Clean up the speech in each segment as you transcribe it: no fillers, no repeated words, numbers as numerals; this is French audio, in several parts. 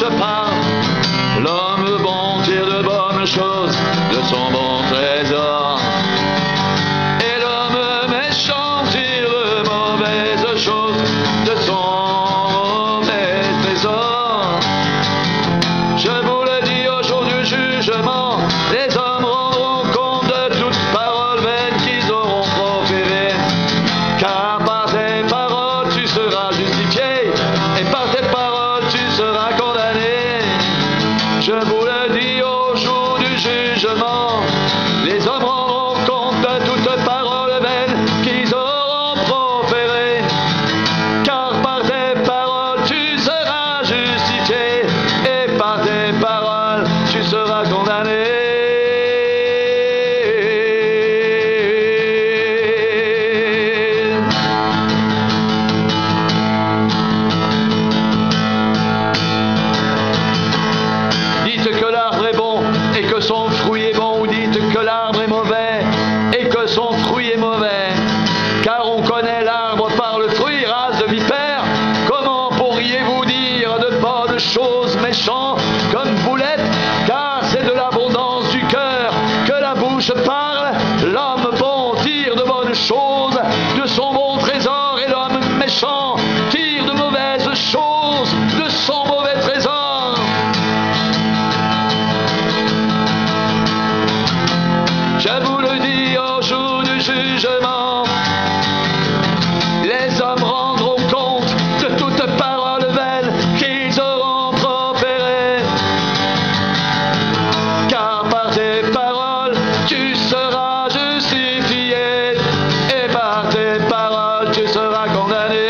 bouche parle. L'homme bon tire de bonnes choses de son bon trésor. Et l'homme méchant tire de mauvaises choses de son mauvais trésor. Je vous le dis, au jour du jugement, les hommes rendront compte de toute parole vaine qu'ils auront proférée. Car par tes paroles tu seras justifié, et par tes paroles tu seras condamné. Je vous le dis, au jour du jugement, les hommes rendront compte de toute parole vaine qu'ils auront proférée. Car par tes paroles tu seras justifié, et par tes paroles tu seras condamné. Dites que l'arbre est bon et que son fruit est bon, ou dites que l'arbre est mauvais et que son fruit est mauvais. Car on connaît l'arbre par le fruit, race de vipère. Comment pourriez-vous dire de bonnes choses, méchants comme vous l'êtes? Car c'est de l'abondance du cœur que la bouche parle. L'homme bon tire de bonnes choses de son bon trésor, et l'homme méchant tire de mauvaises choses de son mauvais trésor. Je vous le dis, au jour du jugement, les hommes rendront compte de toute parole vaine qu'ils auront proférée. Car par tes paroles tu seras justifié, et par tes paroles tu seras condamné.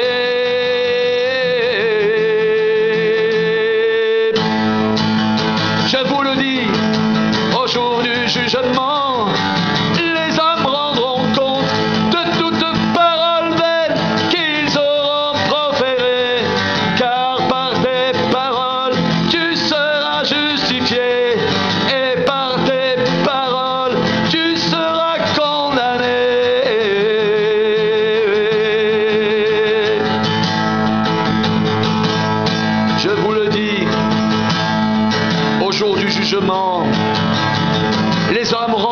Je vous le dis, au jour du jugement, les hommes rendront compte de toute parole vaine qu'ils auront proférée. Car par tes paroles tu seras justifié, et par tes paroles tu seras condamné. Je vous le dis, au jour du jugement, les hommes